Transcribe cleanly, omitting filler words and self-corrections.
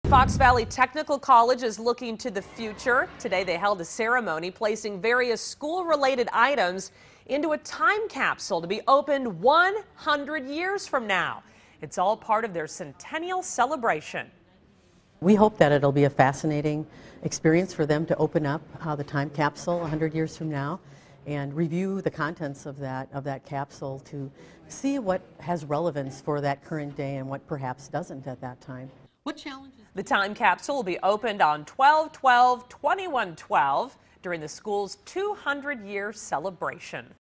Fox Valley Technical College is looking to the future. Today they held a ceremony placing various school-related items into a time capsule to be opened 100 years from now. It's all part of their centennial celebration. We hope that it'll be a fascinating experience for them to open up the time capsule 100 years from now and review the contents of that capsule to see what has relevance for that current day and what perhaps doesn't at that time. What challenges? The time capsule will be opened on 12/12/2112 during the school's 200-year celebration.